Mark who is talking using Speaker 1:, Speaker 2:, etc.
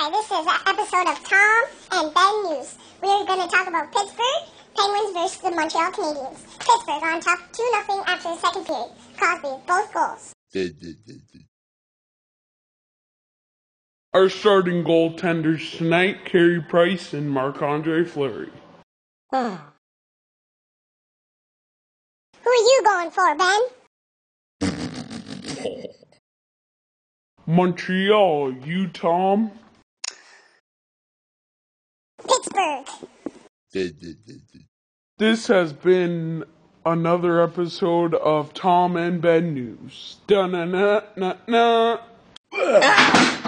Speaker 1: Hi, this is an episode of Tom and Ben News. We're going to talk about Pittsburgh Penguins versus the Montreal Canadiens. Pittsburgh on top 2-0 after the second period. Crosby, both goals.
Speaker 2: Our starting goaltenders tonight, Carey Price and Marc-Andre Fleury.
Speaker 1: Who are you going for, Ben?
Speaker 2: Montreal, you, Tom?
Speaker 1: Pittsburgh.
Speaker 2: This has been another episode of Tom and Ben News. Da-na-na-na-na.